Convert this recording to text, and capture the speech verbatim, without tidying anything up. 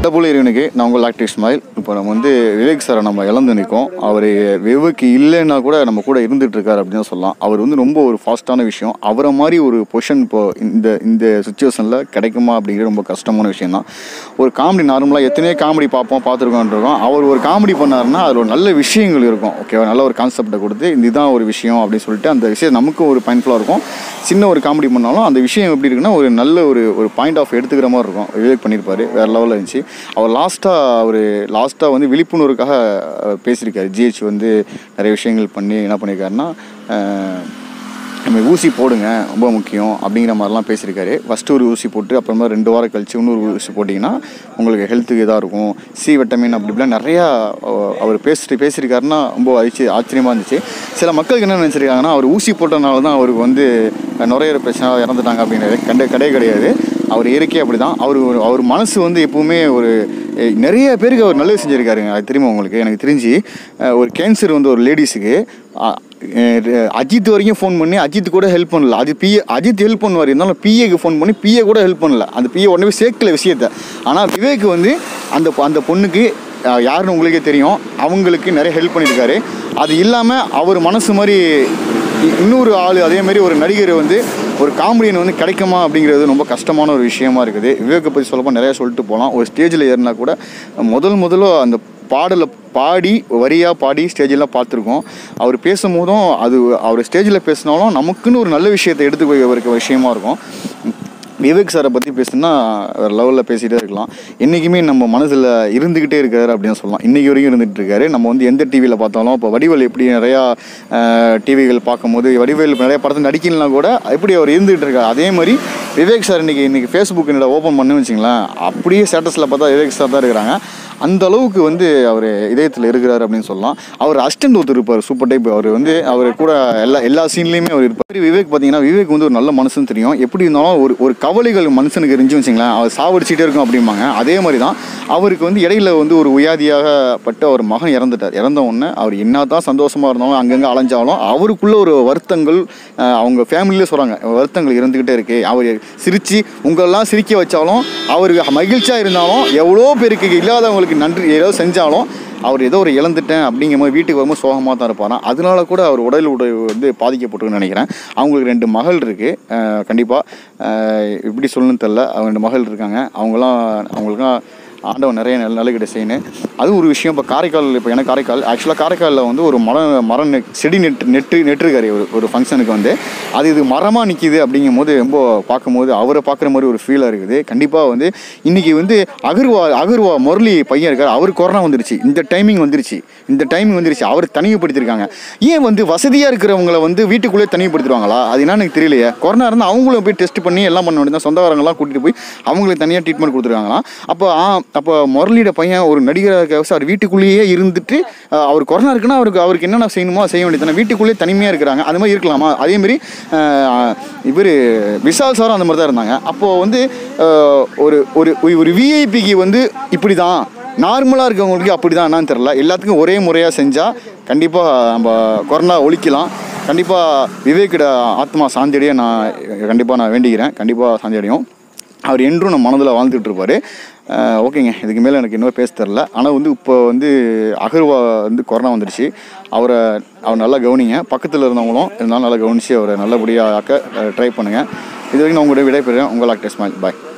போல இறைவனுக்கு நான் உங்கள் டாக்டர் இஸ்மாயில். இப்போ நம்ம வந்து விவேக் சாரை நம்ம இழந்து நிற்கோம். அவர் விவேக் இல்லைன்னா கூட நம்ம கூட இருந்துகிட்டு இருக்காரு அப்படின்னு சொல்லலாம். அவர் வந்து ரொம்ப ஒரு ஃபாஸ்ட்டான விஷயம். அவரை மாதிரி ஒரு பொசிஷன் இப்போ இந்த இந்த சுச்சுவேஷனில் கிடைக்குமா அப்படிங்கிறது ரொம்ப கஷ்டமான விஷயம் தான். ஒரு காமெடி நார்மலாக எத்தனையோ காமெடி பார்ப்போம் பார்த்துருக்கோன்றோம். அவர் ஒரு காமெடி பண்ணாருன்னா அதில் ஒரு நல்ல விஷயங்கள் இருக்கும். ஓகேவா, நல்ல ஒரு கான்செப்டை கொடுத்து இதுதான் ஒரு விஷயம் அப்படின்னு சொல்லிட்டு அந்த விஷயம் நமக்கும் ஒரு பயன்ஃபுல்லாக இருக்கும். சின்ன ஒரு காமெடி பண்ணாலும் அந்த விஷயம் எப்படி இருக்குன்னா ஒரு நல்ல ஒரு ஒரு பாயிண்ட் ஆஃப் எடுத்துக்கிற மாதிரி இருக்கும். விவேக் பண்ணியிருப்பார், வேறு லெவலில் இருந்துச்சு. அவர் லாஸ்ட்டாக அவர் லாஸ்ட்டாக வந்து விழிப்புணர்வுக்காக பேசியிருக்காரு. ஜிஹெச் வந்து நிறைய விஷயங்கள் பண்ணி என்ன பண்ணியிருக்காருன்னா, நம்ம ஊசி போடுங்க ரொம்ப முக்கியம் அப்படிங்கிற மாதிரிலாம் பேசியிருக்காரு. ஃபஸ்ட்டு ஒரு ஊசி போட்டு அப்புறமா ரெண்டு வாரம் கழிச்சு இன்னொரு ஊசி போட்டிங்கன்னா உங்களுக்கு ஹெல்த்துக்கு இதாக இருக்கும். சி விட்டமின் அப்படி இப்படிலாம் நிறையா அவர் பேசிட்டு பேசியிருக்காருன்னா ரொம்ப அதிர்ச்சி ஆச்சரியமாக இருந்துச்சு. சில மக்களுக்கு என்ன நினச்சிருக்காங்கன்னா அவர் ஊசி போட்டனால தான் அவருக்கு வந்து நுரையீரல் பிரச்சனை இறந்துட்டாங்க அப்படிங்கிறது கண்ட கிடையாது கிடையாது. அவர் இயற்கையே அப்படி தான். அவர் அவர் மனசு வந்து எப்போவுமே ஒரு நிறைய பேருக்கு அவர் நல்லது செஞ்சுருக்காருங்க. அது தெரியுமா உங்களுக்கு? எனக்கு தெரிஞ்சு ஒரு கேன்சர் வந்து ஒரு லேடிஸுக்கு அஜித் வரைக்கும் ஃபோன் பண்ணி அஜித் கூட ஹெல்ப் பண்ணல. அது பிஏ அஜித் ஹெல்ப் பண்ணுவார், இருந்தாலும் பிஏக்கு ஃபோன் பண்ணி பிஏ கூட ஹெல்ப் பண்ணல. அந்த பிஏ உடனே சேர்க்கல விஷயத்தை. ஆனால் விவேக் வந்து அந்த அந்த பொண்ணுக்கு யாருன்னு உங்களுக்கே தெரியும், அவங்களுக்கு நிறைய ஹெல்ப் பண்ணியிருக்காரு. அது இல்லாமல் அவர் மனசு மாதிரி இன்னொரு ஆள் அதேமாரி ஒரு நடிகர் வந்து ஒரு காமெடியன் வந்து கிடைக்குமா அப்படிங்கிறது ரொம்ப கஷ்டமான ஒரு விஷயமா இருக்குது. விவேக்கை பற்றி சொல்லப்போ நிறையா சொல்லிட்டு போகலாம். ஒரு ஸ்டேஜில் ஏறினா கூட முதல் முதல்ல அந்த பாடலை பாடி வரியாக பாடி ஸ்டேஜெல்லாம் பார்த்துருக்கோம். அவர் பேசும்போதும் அது அவர் ஸ்டேஜில் பேசினாலும் நமக்குன்னு ஒரு நல்ல விஷயத்தை எடுத்து வைக்க விஷயமா இருக்கும். விவேக் சாரை பற்றி பேசுனா வேறு லெவலில் பேசிகிட்டே இருக்கலாம். என்றைக்குமே நம்ம மனசில் இருந்துக்கிட்டே இருக்காரு அப்படின்னு சொல்லலாம். இன்றைக்கி வரைக்கும் இருந்துகிட்டு இருக்காரு. நம்ம வந்து எந்த டிவியில் பார்த்தாலும் இப்போ வடிவேல் எப்படி நிறையா டிவிகள் பார்க்கும்போது வடிவேல் நிறையா படத்தில் நடிக்கலாம் கூட எப்படி அவர் இருந்துகிட்டு இருக்காரு. அதே மாதிரி விவேக் சார் இன்றைக்கி இன்றைக்கி ஃபேஸ்புக் என்னோட ஓப்பன் பண்ணு வச்சிங்களேன், அப்படியே ஸ்டேட்டஸில் பார்த்தா விவேக் சார் தான் இருக்கிறாங்க. அந்த அளவுக்கு வந்து அவர் இதயத்தில் இருக்கிறார் அப்படின்னு சொல்லலாம். அவர் அசிஸ்டன்ட் ஒருத்தர் இருப்பார், சூப்பர் டைப். அவர் வந்து அவர் கூட எல்லா எல்லா சீன்லேயுமே அவர் இருப்பார். விவேக் பார்த்தீங்கன்னா விவேக் வந்து ஒரு நல்ல மனுஷன் தெரியும். எப்படி இருந்தாலும் ஒரு ஒரு கவலைகள் மனுஷனுக்கு இருந்துச்சு வச்சிங்களேன், அவர் சாவடிச்சிட்டே இருக்கும் அப்படிம்பாங்க. அதே மாதிரி தான் அவருக்கு வந்து இடையில வந்து ஒரு வியாதியாகப்பட்ட ஒரு மகன் இறந்துட்டார். இறந்த உடனே அவர் என்ன தான் சந்தோஷமாக இருந்தாலும் அங்கங்கே அலைஞ்சாலும் அவருக்குள்ள ஒரு வருத்தங்கள் அவங்க ஃபேமிலியிலே சொல்கிறாங்க, வருத்தங்கள் இருந்துக்கிட்டே இருக்குது. அவர் சிரித்து உங்களெல்லாம் சிரிக்க வச்சாலும் அவருக்கு மகிழ்ச்சியாக இருந்தாலும் எவ்வளோ பேருக்கு இல்லாதவங்களுக்கு நன்றி ஏதோ செஞ்சாலும் அவர் ஏதோ ஒரு இழந்துட்டேன் அப்படிங்கிற மாதிரி வீட்டுக்கு வரும்போது சோகமாக தான் இருப்பாராம். அதனால கூட அவர் உடல் உடை வந்து பாதிக்கப்பட்டிருக்குன்னு நினைக்கிறேன். அவங்களுக்கு ரெண்டு மகள் இருக்குது. கண்டிப்பாக எப்படி சொல்லணும்னு தெரில, அவங்க ரெண்டு மகள் இருக்காங்க. அவங்களாம் அவங்களுக்குலாம் ஆண்டவன் நிறைய நல்ல நல்ல கிட்ட செய்யணும். அது ஒரு விஷயம். இப்போ காரைக்கால், இப்போ எனக்கு காரைக்கால் ஆக்சுவலாக காரைக்காலில் வந்து ஒரு மரம் மரம் நெட் செடி நெட் நெட்டு நெட்டுருக்காரு ஒரு ஒரு ஃபங்க்ஷனுக்கு வந்து. அது இது மரமாக நிற்கிது அப்படிங்கும் போது ரொம்ப பார்க்கும்போது அவரை பார்க்குற மாதிரி ஒரு ஃபீலாக இருக்குது. கண்டிப்பாக வந்து இன்றைக்கி வந்து அகர்வா அகர்வா முரளி பையன் இருக்கார், அவர் கொரோனா வந்துருச்சு. இந்த டைமிங் வந்துருச்சு இந்த டைமிங் வந்துருச்சு அவர் தனிமைப்படுத்திருக்காங்க. ஏன் வந்து வசதியாக இருக்கிறவங்கள வந்து வீட்டுக்குள்ளேயே தனிமைப்படுத்திடுவாங்களா? அது என்னன்னு எனக்கு தெரியலையே. கொரோனா இருந்தால் அவங்களும் போய் டெஸ்ட் பண்ணி எல்லாம் பண்ண வேண்டியது, சொந்தக்காரங்களாம் கூட்டிகிட்டு போய் அவங்களுக்கு தனியாக ட்ரீட்மெண்ட் கொடுத்துருக்காங்களாம். அப்போ அப்போ முரளியோட பையன் ஒரு நடிகராக அவர் வீட்டுக்குள்ளேயே இருந்துட்டு அவர் கொரோனா இருக்குன்னா அவருக்கு அவருக்கு என்னென்ன செய்யணுமோ செய்ய வேண்டியது, வீட்டுக்குள்ளேயே தனிமையாக இருக்கிறாங்க. அது மாதிரி இருக்கலாமா? அதேமாரி இவர் விஷால் சாரும் அந்த மாதிரி தான் இருந்தாங்க. அப்போது வந்து ஒரு ஒரு ஒரு விஐபிக்கு வந்து இப்படி தான், நார்மலாக இருக்கவங்களுக்கு அப்படி தான் என்னன்னு தெரில. எல்லாத்துக்கும் ஒரே முறையாக செஞ்சால் கண்டிப்பாக நம்ம கொரோனா ஒழிக்கலாம். கண்டிப்பாக விவேக்கிட ஆத்மா சாந்தியடைய நான் கண்டிப்பாக நான் வேண்டிக்கிறேன். கண்டிப்பாக சாந்தியடையும். அவர் என்றும் நம்ம மனதில் வாழ்ந்துட்டு இருப்பார். ஓகேங்க, இதுக்கு மேலே எனக்கு இன்னும் பேச தெரில. ஆனால் வந்து இப்போ வந்து அகர்வா வந்து கொரோனா வந்துடுச்சு. அவரை அவர் நல்லா கவனிங்க. பக்கத்தில் இருந்தவங்களும் இருந்தாலும் நல்லா கவனித்து அவரை நல்லபடியாக ஆக்க ட்ரை பண்ணுங்கள். இது வரைக்கும் நான் உங்களோட விடைபெறுறேன். உங்கள் டாக்டர் இஸ்மாயில். பாய்.